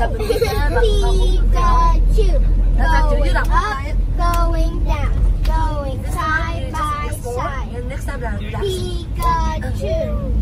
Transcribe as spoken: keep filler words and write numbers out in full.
Pikachu. Going up, going down, going side by side. Pikachu.